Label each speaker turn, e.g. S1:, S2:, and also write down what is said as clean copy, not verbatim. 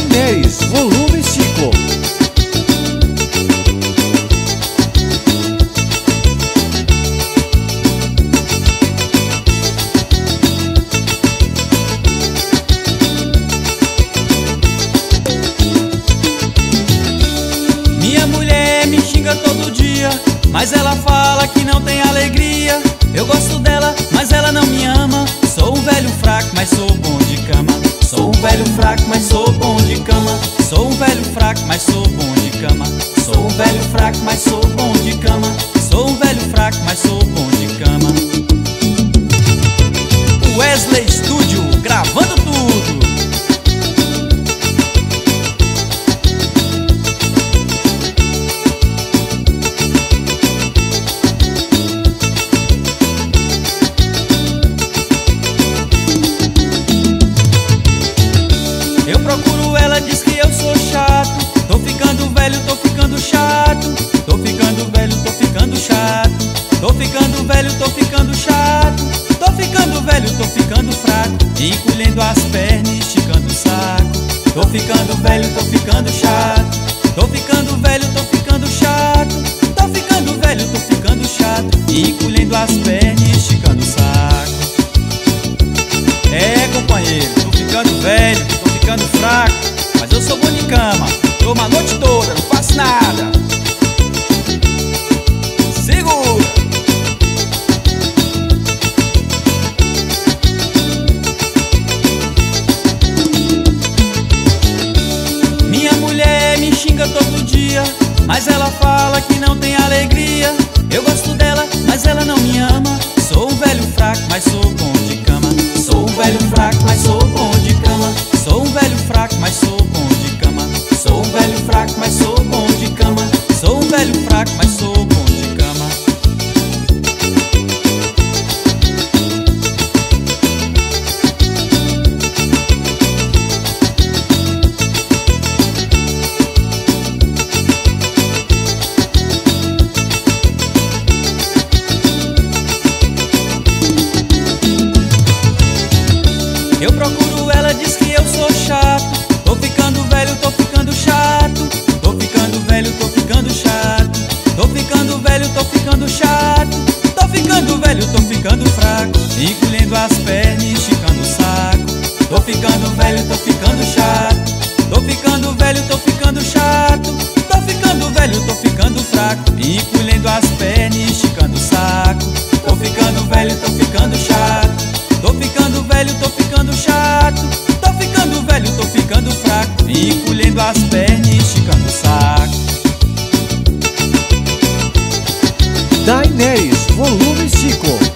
S1: Taineres, volume 5.
S2: Minha mulher me xinga todo dia, mas ela fala que não tem alegria. Eu gosto dela, mas ela não me ama. Sou um velho fraco, mas sou bom de cama. Sou um velho fraco, mas sou bom de cama. Sou um velho fraco, mas sou bom de cama. Sou um velho fraco, mas sou bom de cama. Sou um velho fraco, mas sou bom de cama. Wesley Studio, gravando tudo. Eu procuro ela, diz que eu sou chato. Tô ficando velho, tô ficando chato. Tô ficando velho, tô ficando chato. Tô ficando velho, tô ficando chato. Tô ficando velho, tô ficando fraco, encolhendo as pernas, esticando o saco. Tô ficando velho, tô ficando chato. Tô ficando velho, tô ficando chato. Tô ficando velho, tô ficando chato, encolhendo as pernas, esticando o saco. É, companheiro, tô ficando velho, tô ficando fraco, mas eu sou bom de cama. Durmo a noite toda, não faço nada. Segura! Minha mulher me xinga todo dia, mas ela fala que não tem alegria. Eu gosto dela, mas ela não me ama. Sou um velho fraco, mas sou bom de cama. Sou um velho fraco, mas sou bom de cama. Sou um velho fraco, mas sou bom de cama. Sou um velho fraco, mas sou bom de cama. Sou um velho fraco, mas sou bom de cama. Eu procuro ela, diz que eu sou chato. Tô ficando velho, tô ficando chato. Tô ficando velho, tô ficando chato. Tô ficando velho, tô ficando chato. Tô ficando velho, tô ficando fraco, encolhendo as pernas, esticando o saco. Tô ficando velho, tô ficando chato. Tô ficando velho, tô ficando chato. Tô ficando velho, tô ficando fraco, encolhendo as pernas, esticando o saco. Tô ficando velho, tô ficando chato. Tô ficando velho, tô ficando chato. Tô ficando velho, tô ficando fraco, encolhendo as pernas, esticando o saco.
S1: Taineres, volume 5.